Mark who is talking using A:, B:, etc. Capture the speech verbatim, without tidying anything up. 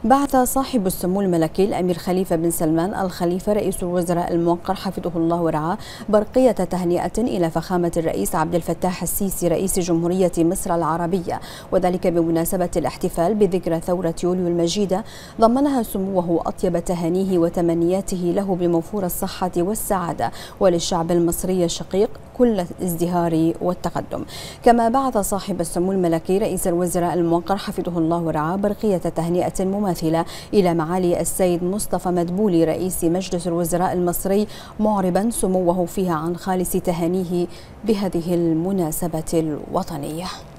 A: بعث صاحب السمو الملكي الأمير خليفة بن سلمان الخليفة رئيس الوزراء الموقر حفظه الله ورعاه برقية تهنئة إلى فخامة الرئيس عبد الفتاح السيسي رئيس جمهورية مصر العربية، وذلك بمناسبة الاحتفال بذكرى ثورة يوليو المجيدة، ضمنها سموه أطيب تهانيه وتمنياته له بموفور الصحة والسعادة، وللشعب المصري الشقيق كل الازدهار والتقدم. كما بعث صاحب السمو الملكي رئيس الوزراء الموقر حفظه الله ورعاه برقية تهنئة مماثلة إلى معالي السيد مصطفى مدبولي رئيس مجلس الوزراء المصري، معربا سموه فيها عن خالص تهانيه بهذه المناسبة الوطنية.